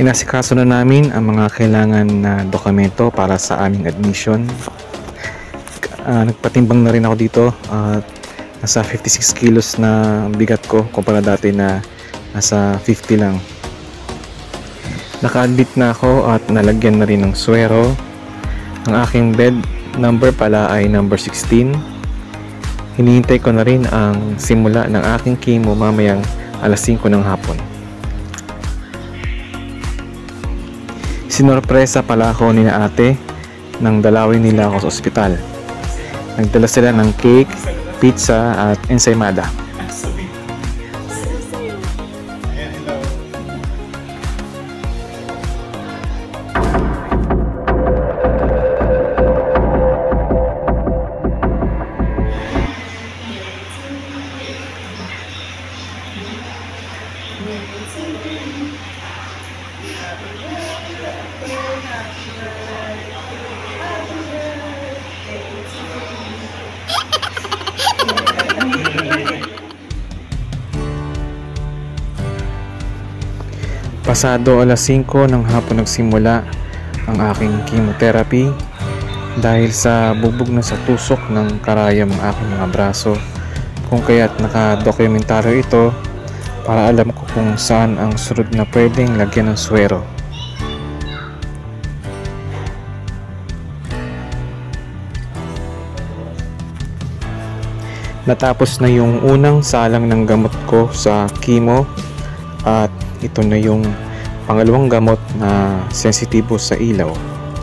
Inasikaso na namin ang mga kailangan na dokumento para sa aming admission. Nagpatimbang na rin ako dito at nasa 56 kilos na bigat ko kumpara dati na nasa 50 lang. Naka-admit na ako at nalagyan na rin ng swero. Ang aking bed number pala ay number 16. Hinihintay ko na rin ang simula ng aking chemo mamayang alas 5 ng hapon. Sinorpresa pala ako ni na ate nang dalawin nila ako sa ospital. Nagdala sila ng cake, pizza at ensaymada. Pasado alas 5 ng hapon nagsimula ang aking chemotherapy dahil sa bubog na sa tusok ng karayom ng aking mga braso, kung kaya't nakadokumentaryo ito para alam ko kung saan ang sunod na pwedeng lagyan ng swero. Natapos na yung unang salang ng gamot ko sa chemo at ito na yung pangalawang gamot na sensitibo sa ilaw.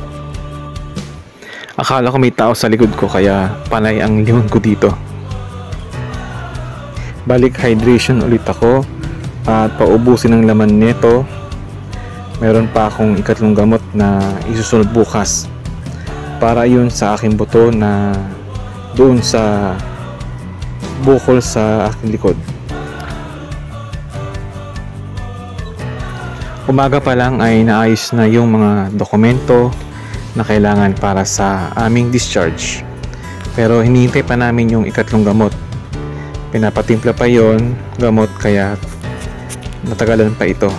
Akala ko may tao sa likod ko kaya panay ang lingon ko dito. Balik hydration ulit ako at paubusin ang laman nito. Meron pa akong ikatlong gamot na isusunod bukas para yun sa aking buto na doon sa bukol sa aking likod. Umaga pa lang ay naayos na yung mga dokumento na kailangan para sa aming discharge. Pero hinihintay pa namin yung ikatlong gamot. Pinapatimpla pa yon gamot kaya natagalan pa ito.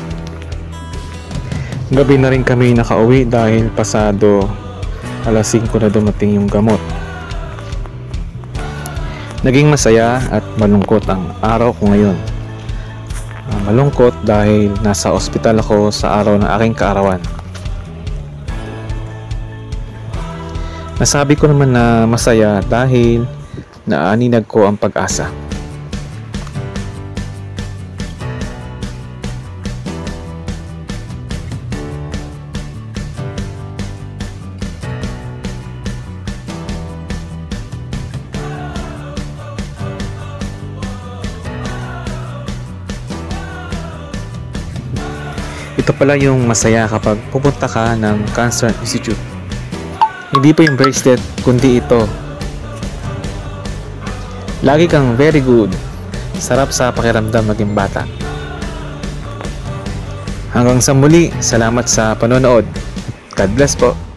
Gabi na rin kami nakauwi dahil pasado alas 5 na dumating yung gamot. Naging masaya at malungkot ang araw ko ngayon. Malungkot dahil nasa ospital ako sa araw ng aking kaarawan. Nasabi ko naman na masaya dahil naaninag ko ang pag-asa. Ito pala yung masaya kapag pupunta ka ng Cancer Institute. Hindi pa yung bracelet, kundi ito. Lagi kang very good. Sarap sa pakiramdam maging bata. Hanggang sa muli, salamat sa panonood. God bless po.